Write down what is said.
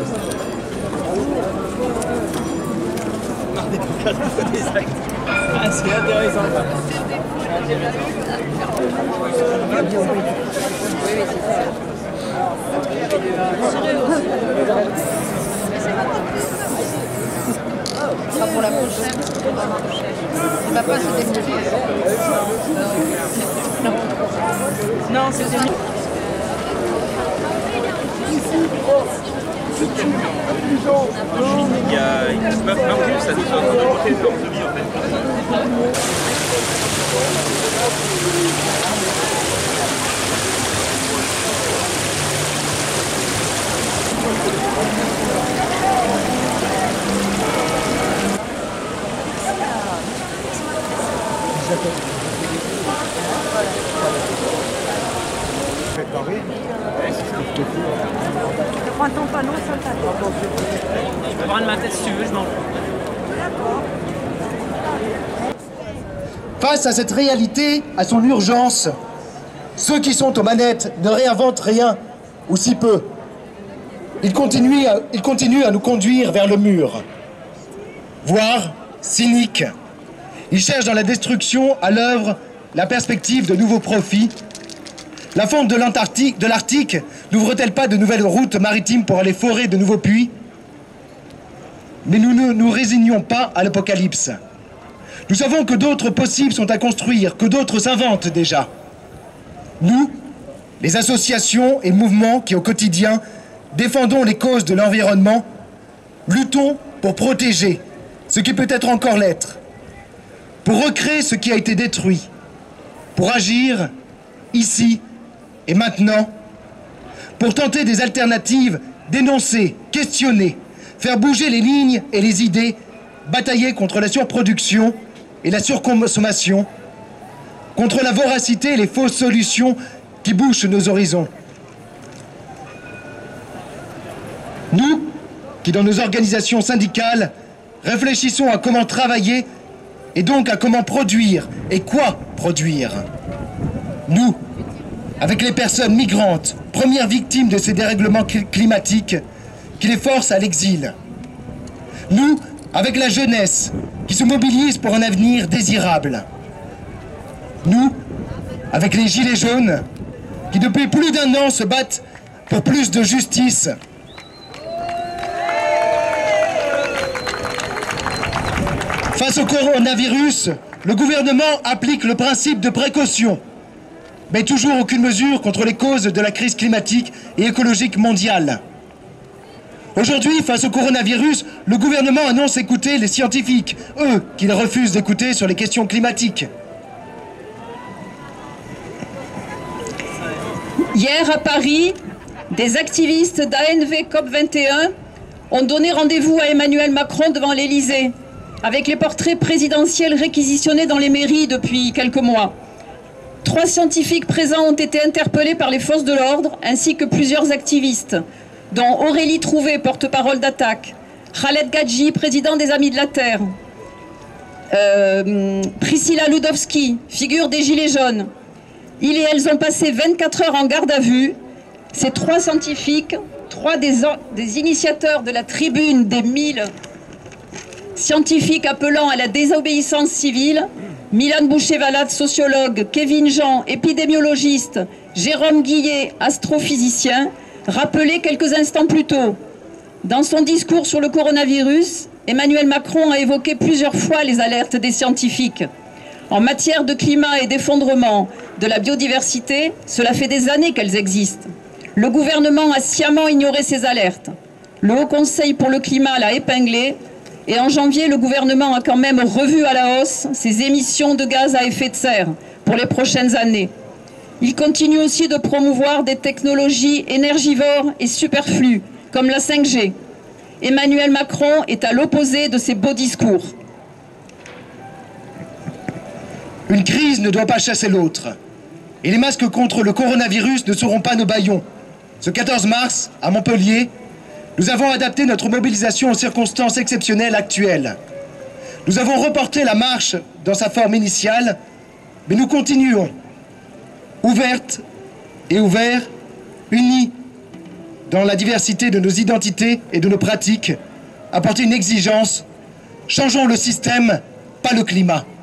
Ah, c'est intéressant. Ce sera pour la prochaine. Il va pas se débrouiller. Non, c'était mieux. Il y a une meuf Marcus, ça nous a en train de monter dans de vie en fait. Je prends ton panneau sur le panneau. Je peux prendre ma tête si tu veux, je m'en fous. Face à cette réalité, à son urgence, ceux qui sont aux manettes ne réinventent rien, ou si peu. Ils continuent à nous conduire vers le mur, voire cyniques. Ils cherchent dans la destruction à l'œuvre la perspective de nouveaux profits. La fonte de l'Arctique n'ouvre-t-elle pas de nouvelles routes maritimes pour aller forer de nouveaux puits? Mais nous ne nous résignons pas à l'apocalypse. Nous savons que d'autres possibles sont à construire, que d'autres s'inventent déjà. Nous, les associations et mouvements qui au quotidien défendons les causes de l'environnement, luttons pour protéger ce qui peut être encore l'être, pour recréer ce qui a été détruit, pour agir ici et maintenant, pour tenter des alternatives, dénoncer, questionner, faire bouger les lignes et les idées, batailler contre la surproduction et la surconsommation, contre la voracité et les fausses solutions qui bouchent nos horizons. Nous, qui dans nos organisations syndicales, réfléchissons à comment travailler et donc à comment produire et quoi produire. Nous, avec les personnes migrantes, premières victimes de ces dérèglements climatiques qui les forcent à l'exil. Nous, avec la jeunesse qui se mobilise pour un avenir désirable. Nous, avec les gilets jaunes qui depuis plus d'un an se battent pour plus de justice. Face au coronavirus, le gouvernement applique le principe de précaution, mais toujours aucune mesure contre les causes de la crise climatique et écologique mondiale. Aujourd'hui, face au coronavirus, le gouvernement annonce écouter les scientifiques, eux, qu'il refuse d'écouter sur les questions climatiques. Hier à Paris, des activistes d'ANV COP21 ont donné rendez-vous à Emmanuel Macron devant l'Élysée, avec les portraits présidentiels réquisitionnés dans les mairies depuis quelques mois. 3 scientifiques présents ont été interpellés par les forces de l'ordre, ainsi que plusieurs activistes, dont Aurélie Trouvé, porte-parole d'Attaque, Khaled Gadji, président des Amis de la Terre, Priscilla Ludowski, figure des Gilets jaunes. Ils et elles ont passé 24 heures en garde à vue. Ces 3 scientifiques, 3 des initiateurs de la tribune des 1000 scientifiques appelant à la désobéissance civile, Milan Boucher-Valade, sociologue, Kevin Jean, épidémiologiste, Jérôme Guillet, astrophysicien, rappelaient quelques instants plus tôt. Dans son discours sur le coronavirus, Emmanuel Macron a évoqué plusieurs fois les alertes des scientifiques. En matière de climat et d'effondrement de la biodiversité, cela fait des années qu'elles existent. Le gouvernement a sciemment ignoré ces alertes. Le Haut Conseil pour le climat l'a épinglé. Et en janvier, le gouvernement a quand même revu à la hausse ses émissions de gaz à effet de serre pour les prochaines années. Il continue aussi de promouvoir des technologies énergivores et superflues, comme la 5G. Emmanuel Macron est à l'opposé de ces beaux discours. Une crise ne doit pas chasser l'autre. Et les masques contre le coronavirus ne seront pas nos bâillons. Ce 14 mars, à Montpellier, nous avons adapté notre mobilisation aux circonstances exceptionnelles actuelles. Nous avons reporté la marche dans sa forme initiale, mais nous continuons, ouvertes et ouverts, unis dans la diversité de nos identités et de nos pratiques, apporter une exigence. Changeons le système, pas le climat.